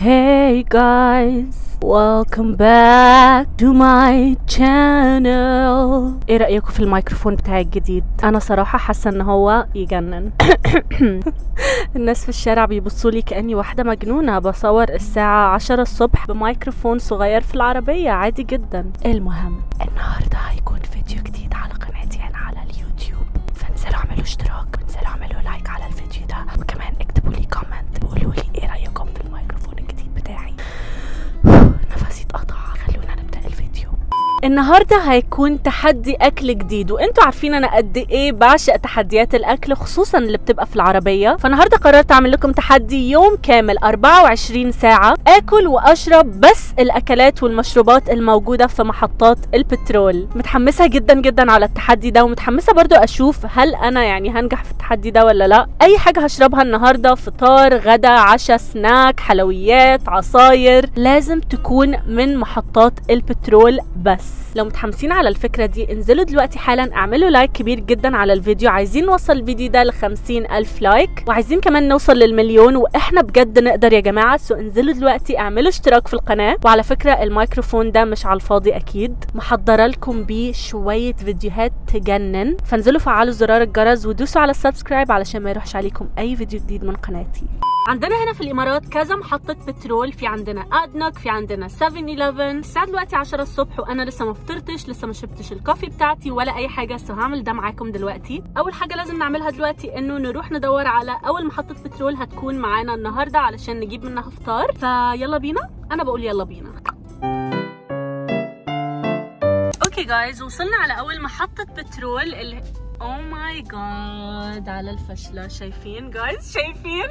Hey guys, welcome back to my channel. ايه رأيكم في الميكروفون بتاعي الجديد؟ انا صراحة حاسة ان هو يجنن. الناس في الشارع بيبصوا لي كأني واحدة مجنونة بصور الساعة 10 الصبح بميكروفون صغير في العربية عادي جدا. المهم النهاردة هيكون فيديو جديد على قناتي هنا على اليوتيوب، فانزلوا اعملوا اشتراك، انزلوا اعملوا لايك على الفيديو ده، وكمان اكتبوا لي كومنت وقولوا لي ايه رأيكم في الميكروفون الجديد بتاعي. نفسي اتقطع، خلونا نبدأ الفيديو. النهارده هيكون تحدي اكل جديد، وانتوا عارفين انا قد ايه بعشق تحديات الاكل خصوصا اللي بتبقى في العربيه. فالنهارده قررت اعمل لكم تحدي يوم كامل 24 ساعه اكل واشرب بس الاكلات والمشروبات الموجوده في محطات البترول. متحمسه جدا جدا على التحدي ده، ومتحمسه برضو اشوف هل انا يعني هنجح في التحدي ده ولا لا. اي حاجه هشربها النهارده، فطار غدا عشاء سناك حلويات عصاير، لازم تكون من محطات البترول بس. لو متحمسين على الفكرة دي انزلوا دلوقتي حالا اعملوا لايك كبير جدا على الفيديو. عايزين نوصل الفيديو ده ل50,000 لايك، وعايزين كمان نوصل للمليون، واحنا بجد نقدر يا جماعة. سو انزلوا دلوقتي اعملوا اشتراك في القناة. وعلى فكرة الميكروفون ده مش على الفاضي اكيد، محضرة لكم بيه شوية فيديوهات تجنن. فانزلوا فعلوا زرار الجرس ودوسوا على السبسكرايب علشان ما يروحش عليكم اي فيديو جديد من قناتي. عندنا هنا في الامارات كذا محطة بترول، في عندنا ادنوك، في عندنا 7-Eleven. الساعة دلوقتي 10 الصبح وانا لسه ما فطرتش، لسه ما شربتش الكوفي بتاعتي ولا اي حاجة. سو هعمل ده معاكم دلوقتي. اول حاجة لازم نعملها دلوقتي انه نروح ندور على اول محطة بترول هتكون معانا النهاردة علشان نجيب منها فطار. فيلا بينا، انا بقول يلا بينا. اوكي جايز، وصلنا على اول محطة بترول اللي او ماي جاد على الفشلة. شايفين جايز؟ شايفين؟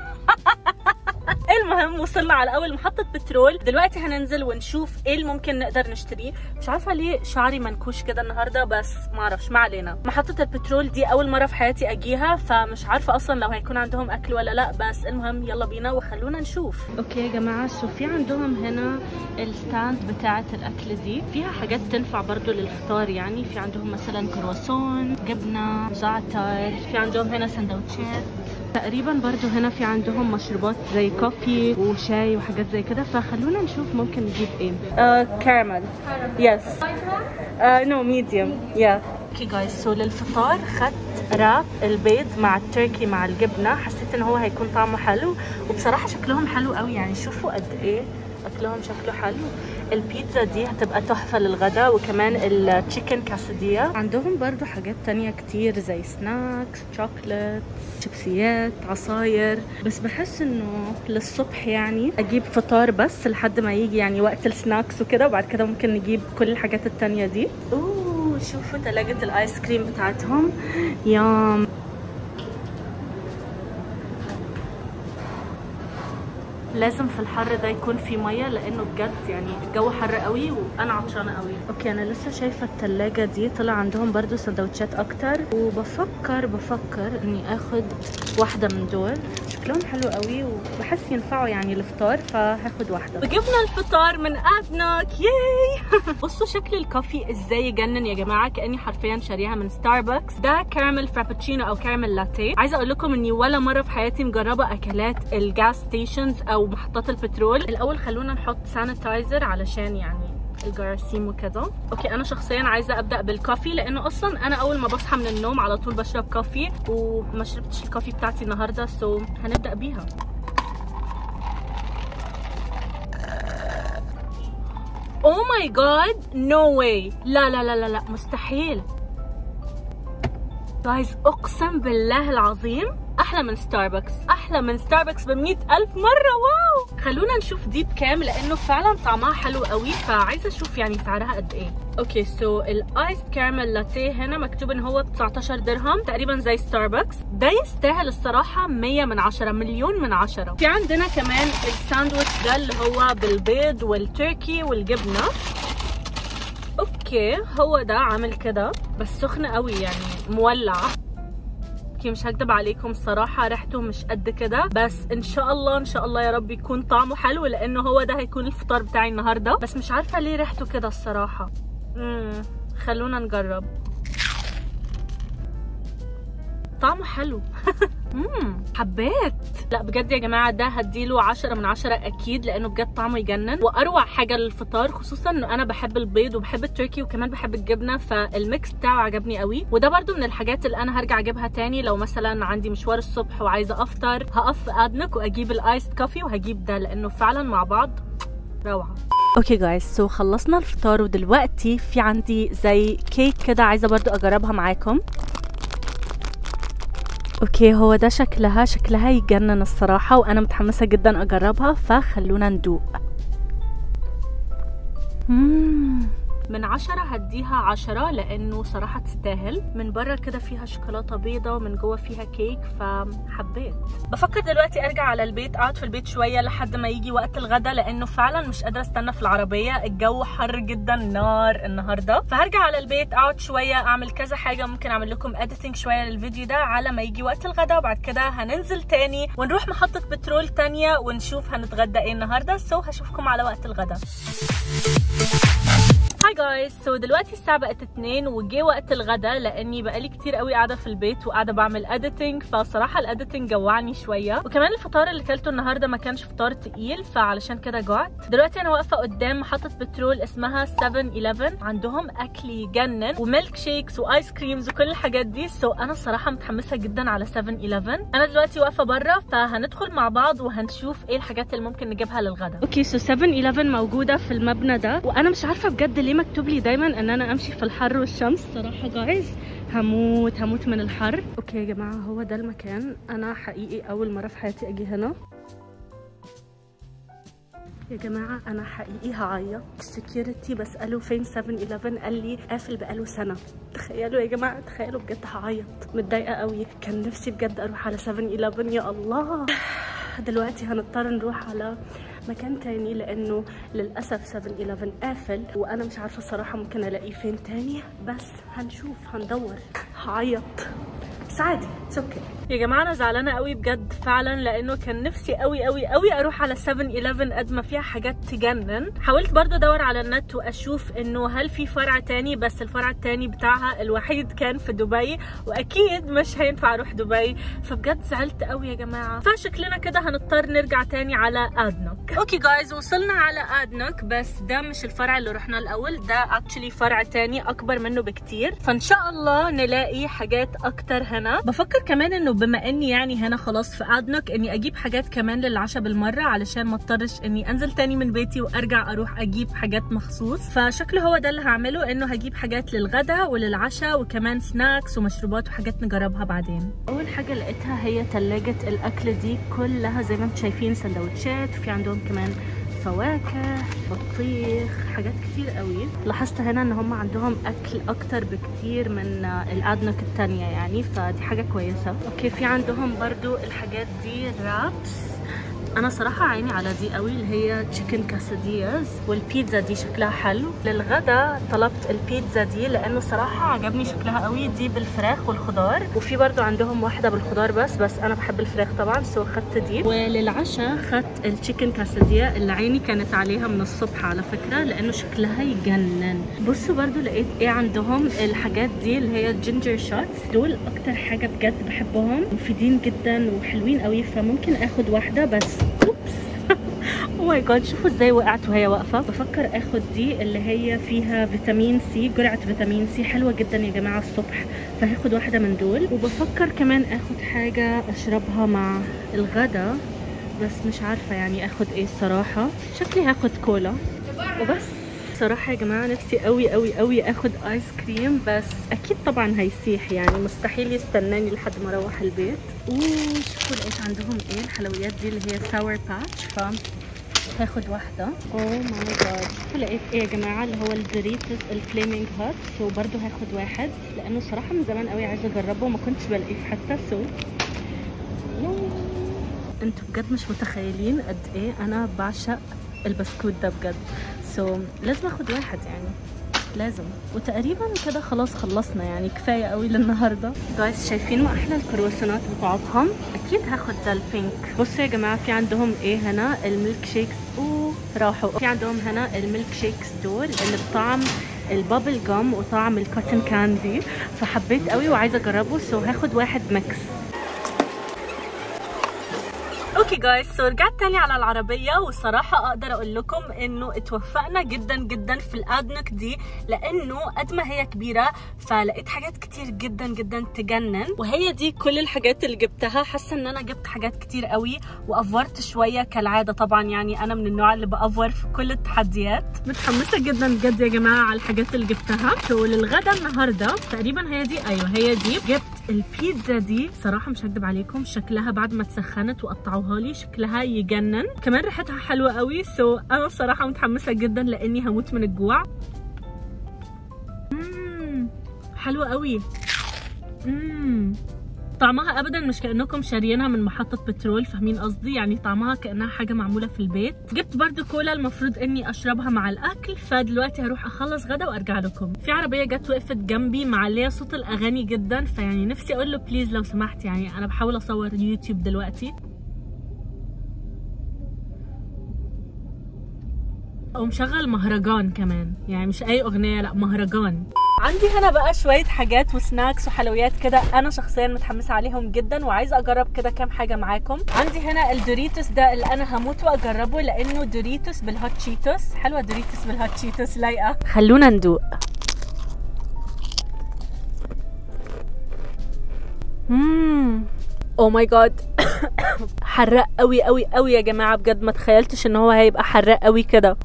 المهم وصلنا على اول محطة بترول. دلوقتي هننزل ونشوف ايه اللي ممكن نقدر نشتريه. مش عارفة ليه شعري منكوش كده النهاردة، بس ما اعرفش، ما علينا. محطة البترول دي اول مرة في حياتي اجيها، فمش عارفة اصلا لو هيكون عندهم اكل ولا لا، بس المهم يلا بينا وخلونا نشوف. اوكي يا جماعة، شوف في عندهم هنا الستاند بتاعة الاكل دي، فيها حاجات تنفع برضو للفطار. يعني في عندهم مثلا كرواسون، جبنة، زعتر، في عندهم هنا سندوتشات تقريبا. برضو هنا في عندهم مشروبات زي كوفي وشاي وحاجات زي كده. فخلونا نشوف ممكن نجيب ايه. كاراميل يس نو ميديوم يا. اوكي جايز، سو للفطار خدت راب البيض مع التركي مع الجبنه. حسيت ان هو هيكون طعمه حلو، وبصراحه شكلهم حلو قوي. يعني شوفوا قد ايه اكلهم شكله حلو. البيتزا دي هتبقى تحفة للغدا، وكمان التشيكن كاسدية. عندهم برضو حاجات تانية كتير زي سناكس، شوكولات، شيبسيات، عصاير. بس بحس انه للصبح يعني اجيب فطار بس لحد ما يجي يعني وقت السناكس وكده، وبعد كده ممكن نجيب كل الحاجات التانية دي. اوه شوفوا تلاجة الايس كريم بتاعتهم، يام. لازم في الحر ده يكون في ميه، لانه بجد يعني الجو حر قوي وانا عطشانه قوي. اوكي انا لسه شايفه التلاجة دي طلع عندهم برضو سندوتشات اكتر، وبفكر اني اخد واحده من دول. شكلهم حلو قوي وبحس ينفعوا يعني الفطار، فهاخد واحده. وجبنا الفطار من ادنوك، ياي. بصوا شكل الكوفي ازاي يجنن يا جماعه، كاني حرفيا شاريها من ستاربكس. ده كاراميل فرابتشينو او كاراميل لاتيه. عايزه اقول لكم اني ولا مره في حياتي مجربه اكلات الجاس ستيشنز او محطات البترول. الاول خلونا نحط سانيتايزر علشان يعني الجراثيم وكده. اوكي انا شخصيا عايزه ابدا بالكوفي، لانه اصلا انا اول ما بصحى من النوم على طول بشرب كوفي، وما شربتش الكوفي بتاعتي النهارده. سو هنبدا بيها. او ماي جاد، نو واي، لا لا لا لا لا، مستحيل جايز، اقسم بالله العظيم احلى من ستاربكس، احلى من ستاربكس ب100,000 مره. واو، خلونا نشوف دي بكام، لانه فعلا طعمها حلو قوي، فعايزه اشوف يعني سعرها قد ايه. اوكي سو الايس كاراميل لاتيه هنا مكتوب ان هو ب 19 درهم تقريبا زي ستاربكس. ده يستاهل الصراحه 100 من 10، مليون من 10. في عندنا كمان الساندويتش ده اللي هو بالبيض والتركي والجبنه. اوكي هو ده عامل كده بس سخن قوي يعني مولع. اوكي مش هكدب عليكم الصراحه ريحته مش قد كده، بس ان شاء الله ان شاء الله يا رب يكون طعمه حلو، لانه هو ده هيكون الفطار بتاعي النهارده. بس مش عارفه ليه ريحته كده الصراحه. خلونا نجرب. طعمه حلو. حبيت. لا بجد يا جماعه ده هديله 10 من 10 اكيد، لانه بجد طعمه يجنن واروع حاجه للفطار، خصوصا انه انا بحب البيض وبحب التركي وكمان بحب الجبنه، فالميكس بتاعه عجبني قوي. وده برده من الحاجات اللي انا هرجع اجيبها تاني لو مثلا عندي مشوار الصبح وعايزه افطر، هقف في ادنك واجيب الايس كوفي وهجيب ده، لانه فعلا مع بعض روعه. اوكي جايز، سو خلصنا الفطار ودلوقتي في عندي زي كيك كده عايزه برضو اجربها معاكم. اوكي هو ده شكلها يجنن الصراحه، وانا متحمسه جدا اجربها، فخلونا ندوق. من 10 هديها 10 لانه صراحه تستاهل. من بره كده فيها شوكولاته بيضه ومن جوه فيها كيك، فحبيت. بفكر دلوقتي ارجع على البيت، اقعد في البيت شويه لحد ما يجي وقت الغدا، لانه فعلا مش قادره استنى في العربيه، الجو حر جدا نار النهارده. فهرجع على البيت اقعد شويه اعمل كذا حاجه، ممكن اعمل لكم اديتنج شويه للفيديو ده على ما يجي وقت الغدا، وبعد كده هننزل تاني ونروح محطه بترول تانيه ونشوف هنتغدى ايه النهارده. سو هشوفكم على وقت الغدا. هاي جايز، سو دلوقتي الساعه بقت 2 وجه وقت الغدا، لاني بقالي كتير قوي قاعده في البيت وقاعده بعمل اديتنج، فصراحه الاديتنج جوعني شويه، وكمان الفطار اللي كلته النهارده ما كانش فطار تقيل، فعلشان كده جوعت. دلوقتي انا واقفه قدام محطه بترول اسمها 7-11، عندهم اكل يجنن وميلك شيكس وايس كريمز وكل الحاجات دي. سو انا الصراحه متحمسه جدا على 7-11. انا دلوقتي واقفه بره، فهندخل مع بعض وهنشوف ايه الحاجات اللي ممكن نجيبها للغدا. اوكي سو 7-11 موجوده في المبنى ده، وانا مش عارفه بجد ليه مكتوب لي دايما ان انا امشي في الحر والشمس. صراحه جايز هموت من الحر. اوكي يا جماعه هو ده المكان، انا حقيقي اول مره في حياتي اجي هنا. يا جماعه انا حقيقي هعيط. السكيورتي بساله فين 7-11، قال لي قافل بقاله سنه. تخيلوا يا جماعه، تخيلوا بجد هعيط، متضايقه قوي. كان نفسي بجد اروح على 7-11 يا الله. دلوقتي هنضطر نروح على مكان تاني، لانه للاسف 7-11 قافل، وانا مش عارفه الصراحه ممكن الاقيه فين تاني، بس هنشوف هندور. هعيط بس عادي، اتس اوكي. يا جماعه انا زعلانه قوي بجد فعلا، لانه كان نفسي قوي قوي قوي اروح على 7-11 قد ما فيها حاجات تجنن. حاولت برضو ادور على النت واشوف انه هل في فرع تاني، بس الفرع التاني بتاعها الوحيد كان في دبي، واكيد مش هينفع اروح دبي، فبجد زعلت قوي يا جماعه. فشكلنا كده هنضطر نرجع تاني على ادنوك. اوكي جايز، وصلنا على ادنوك، بس ده مش الفرع اللي رحنا الاول، ده اكشلي فرع تاني اكبر منه بكتير، فان شاء الله نلاقي حاجات اكتر هنا. بفكر كمان انه بما اني يعني هنا خلاص في ادنوك، اني اجيب حاجات كمان للعشاء بالمره، علشان ما اضطرش اني انزل تاني من بيتي وارجع اروح اجيب حاجات مخصوص. فشكله هو ده اللي هعمله، انه هجيب حاجات للغدا وللعشاء وكمان سناكس ومشروبات وحاجات نجربها بعدين. اول حاجه لقيتها هي ثلاجه الاكل دي كلها، زي ما انتم شايفين سندوتشات، وفي عندهم كمان فواكه، بطيخ، حاجات كتير قوي. لاحظت هنا ان هم عندهم اكل اكتر بكتير من الادنوك التانية يعني، فدي حاجة كويسة. اوكي في عندهم برضو الحاجات دي رابس، انا صراحه عيني على دي قوي، اللي هي تشيكن كاسادياز، والبيتزا دي شكلها حلو. للغدا طلبت البيتزا دي لانه صراحه عجبني شكلها قوي، دي بالفراخ والخضار، وفي برضو عندهم واحده بالخضار بس انا بحب الفراخ طبعا، سو خدت دي. وللعشاء خدت التشيكن كاساديا اللي عيني كانت عليها من الصبح على فكره، لانه شكلها يجنن. بصوا برضو لقيت ايه عندهم، الحاجات دي اللي هي جينجر شوتس، دول اكتر حاجه بجد بحبهم، مفيدين جدا وحلوين قوي، فممكن اخد واحده بس. اوبس او ماي جاد، شوفوا ازاي وقعت وهي واقفه. بفكر اخد دي اللي هي فيها فيتامين سي، جرعه فيتامين سي حلوه جدا يا جماعه الصبح، فهاخد واحده من دول. وبفكر كمان اخد حاجه اشربها مع الغدا، بس مش عارفه يعني اخد ايه الصراحه. شكلي هاخد كولا وبس. صراحة يا جماعة نفسي قوي قوي قوي اخد ايس كريم، بس اكيد طبعا هيسيح يعني، مستحيل يستناني لحد ما اروح البيت. شوفوا لقيت عندهم ايه الحلويات دي اللي هي ساور باتش، هاخد واحدة. اوه ماي جاد، شوفوا لقيت ايه يا جماعة، اللي هو الدوريتوس الفليمينج هوت، سو برضه هاخد واحد، لانه صراحة من زمان قوي عايزة اجربه وما كنتش بلاقيه حتى. سو انتوا بجد مش متخيلين قد ايه انا بعشق البسكوت ده بجد، سو لازم اخد واحد يعني، لازم. وتقريبا كده خلاص خلصنا يعني، كفايه قوي للنهارده. جايز شايفين ما احلى الكرواسونات بتاعتهم، اكيد هاخد ده البينك. بصوا يا جماعه في عندهم ايه هنا، الميلك شيكس، راحوا في عندهم هنا الميلك شيكس دول اللي بطعم البابل جام وطعم الكوتن كاندي، فحبيت قوي وعايزه اجربه، سو هاخد واحد ميكس. اوكي جايز، سو رجعت تاني على العربيه، وصراحه اقدر اقول لكم انه اتوفقنا جدا جدا في الادنك دي، لانه قد ما هي كبيره فلقيت حاجات كتير جدا جدا تجنن. وهي دي كل الحاجات اللي جبتها. حاسه ان انا جبت حاجات كتير قوي وافورت شويه كالعاده، طبعا يعني انا من النوع اللي بافور في كل التحديات. متحمسه جدا بجد يا جماعه على الحاجات اللي جبتها. سو للغدا النهارده تقريبا هي دي، ايوه هي دي. جبت البيتزا دي، صراحه مش هكدب عليكم شكلها بعد ما اتسخنت وقطعوها لي شكلها يجنن، كمان ريحتها حلوه قوي. سو انا صراحه متحمسه جدا لاني هموت من الجوع. حلوه قوي. طعمها ابدا مش كانكم شاريينها من محطه بترول، فاهمين قصدي؟ يعني طعمها كانها حاجه معموله في البيت. جبت برده كولا المفروض اني اشربها مع الاكل، فدلوقتي هروح اخلص غدا وارجع لكم. في عربيه جت وقفت جنبي معليه صوت الاغاني جدا، فيعني نفسي اقول له بليز لو سمحت، يعني انا بحاول اصور يوتيوب دلوقتي. ومشغل مهرجان كمان، يعني مش اي اغنيه، لا مهرجان. عندي هنا بقى شويه حاجات وسناكس وحلويات كده، انا شخصيا متحمسه عليهم جدا وعايزه اجرب كده كام حاجه معاكم. عندي هنا الدوريتوس ده اللي انا هموت واجربه، لانه دوريتوس بالهوت تشيتوس. حلوه دوريتوس بالهوت تشيتوس، لايقه. خلونا ندوق. او ماي جاد. حراق قوي قوي قوي يا جماعه، بجد ما تخيلتش ان هو هيبقى حراق قوي كده.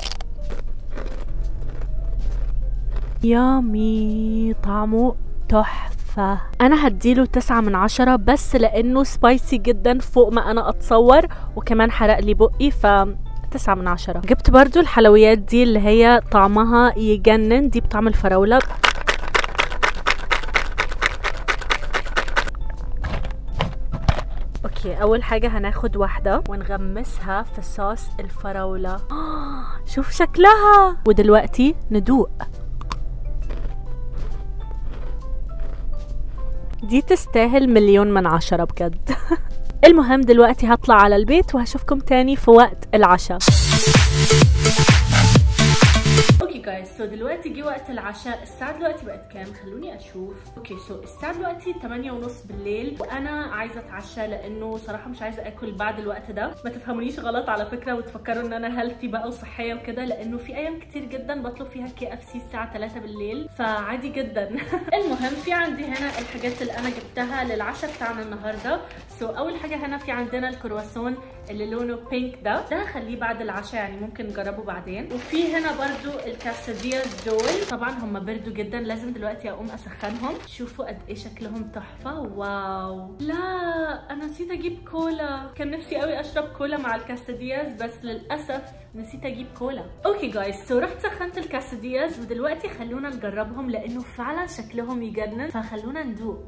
يامي، طعمه تحفة. انا هديله 9 من 10 بس لانه سبايسي جدا فوق ما انا اتصور، وكمان حرق لي بقي، ف 9 من 10. جبت برضو الحلويات دي اللي هي طعمها يجنن، دي بطعم الفراولة. اوكي، اول حاجة هناخد واحدة ونغمسها في صوص الفراولة. شوف شكلها. ودلوقتي ندوق. دي تستاهل 1,000,000 من 10 بجد. المهم دلوقتي هطلع على البيت وهشوفكم تاني في وقت العشاء. اوكي جايز، سو دلوقتي جه وقت العشاء. الساعه دلوقتي بقت كام؟ خلوني اشوف. اوكي، سو الساعه دلوقتي 8:30 بالليل، وانا عايزه اتعشى لانه صراحه مش عايزه اكل بعد الوقت ده. ما تفهمونيش غلط على فكره وتفكروا ان انا هيلثي بقى وصحيه وكده، لانه في ايام كتير جدا بطلب فيها KFC الساعه 3 بالليل، فعادي جدا. المهم في عندي هنا الحاجات اللي انا جبتها للعشاء بتاعنا النهارده. سو اول حاجه هنا في عندنا الكرواسون اللي لونه بينك ده هخليه بعد العشاء، يعني ممكن نجربه بعدين. وفي هنا برضو الكاسادياز دول، طبعا هم بردوا جدا، لازم دلوقتي اقوم اسخنهم. شوفوا قد ايه شكلهم تحفه. واو، لا انا نسيت اجيب كولا، كان نفسي قوي اشرب كولا مع الكاسادياز بس للاسف نسيت اجيب كولا. اوكي جايز، سو رحت سخنت الكاسادياز ودلوقتي خلونا نجربهم لانه فعلا شكلهم يجنن، فخلونا ندوق.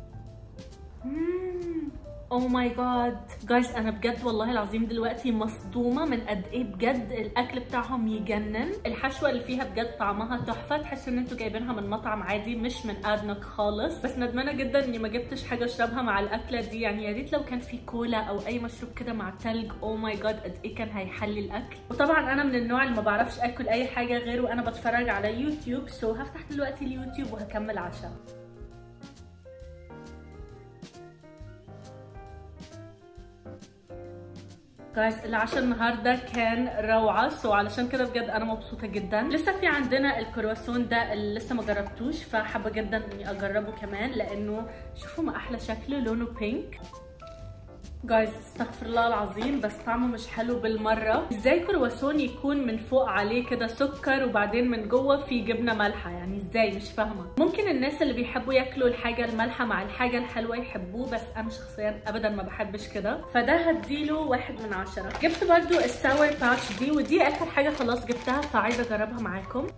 او ماي جاد جايز، انا بجد والله العظيم دلوقتي مصدومه من قد ايه بجد الاكل بتاعهم يجنن. الحشوه اللي فيها بجد طعمها تحفه، تحسوا ان انتوا جايبينها من مطعم عادي مش من ادنك خالص. بس ندمانه جدا اني ما جبتش حاجه اشربها مع الاكله دي، يعني يا ريت لو كان في كولا او اي مشروب كده مع تلج. او ماي جاد قد ايه كان هيحلي الاكل. وطبعا انا من النوع اللي ما بعرفش اكل اي حاجه غير وانا بتفرج على يوتيوب، سو هفتح دلوقتي اليوتيوب وهكمل عشاء. جايز العشاء النهارده كان روعه، سو علشان كده بجد انا مبسوطه جدا. لسه في عندنا الكرواسون ده اللي لسه ما جربتوش، فحابه جدا اني اجربه كمان لانه شوفوا ما احلى شكله، لونه بينك. جايز استغفر الله العظيم بس طعمه مش حلو بالمره. ازاي كرواسون يكون من فوق عليه كده سكر وبعدين من جوه في جبنه مالحه؟ يعني ازاي؟ مش فاهمه. ممكن الناس اللي بيحبوا ياكلوا الحاجه المالحه مع الحاجه الحلوه يحبوه، بس انا شخصيا ابدا ما بحبش كده، فده هديله 1 من 10. جبت برده الساور باتش دي، ودي اخر حاجه خلاص جبتها فعايزه اجربها معاكم.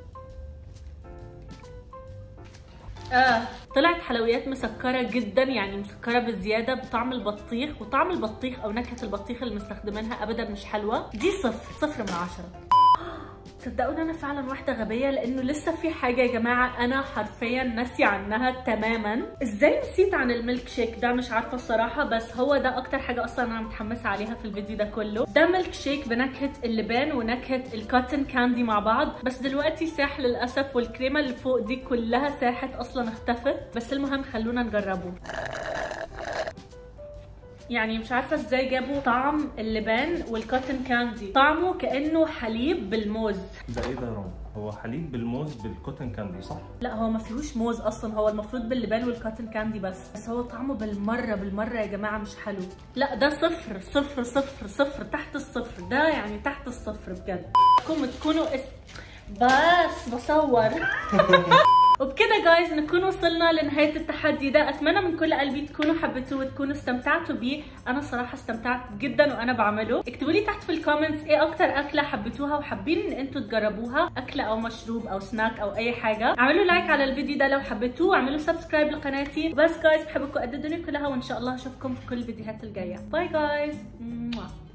طلعت حلويات مسكره جدا، يعني مسكره بزياده بطعم البطيخ، وطعم البطيخ او نكهه البطيخ اللي مستخدمينها ابدا مش حلوه. دي 0 من 10. تصدقوا انا فعلا واحده غبيه، لانه لسه في حاجه يا جماعه انا حرفيا ناسيه عنها تماما. ازاي نسيت عن الميلك شيك ده؟ مش عارفه الصراحه، بس هو ده اكتر حاجه اصلا انا متحمسه عليها في الفيديو ده كله. ده ميلك شيك بنكهه اللبان ونكهه الكوتن كاندي مع بعض، بس دلوقتي ساح للاسف، والكريمه اللي فوق دي كلها ساحت اصلا، اختفت. بس المهم خلونا نجربه. يعني مش عارفه ازاي جابوا طعم اللبان والكوتن كاندي، طعمه كانه حليب بالموز. ده ايه ده يا رام؟ هو حليب بالموز بالكوتن كاندي صح؟ لا هو ما فيهوش موز اصلا، هو المفروض باللبان والكوتن كاندي بس هو طعمه بالمره يا جماعه مش حلو. لا ده صفر صفر صفر صفر، تحت الصفر ده، يعني تحت الصفر بجد. تكونوا بس بصور. وبكده جايز نكون وصلنا لنهايه التحدي ده. اتمنى من كل قلبي تكونوا حبيتوه وتكونوا استمتعتوا بيه. انا صراحه استمتعت جدا وانا بعمله. اكتبوا لي تحت في الكومنتس ايه اكتر اكله حبيتوها وحابين ان انتوا تجربوها، اكله او مشروب او سناك او اي حاجه. اعملوا لايك على الفيديو ده لو حبيتوه، واعملوا سبسكرايب لقناتي. بس جايز بحبكم قد الدنيا كلها، وان شاء الله اشوفكم في كل الفيديوهات الجايه. باي جايز.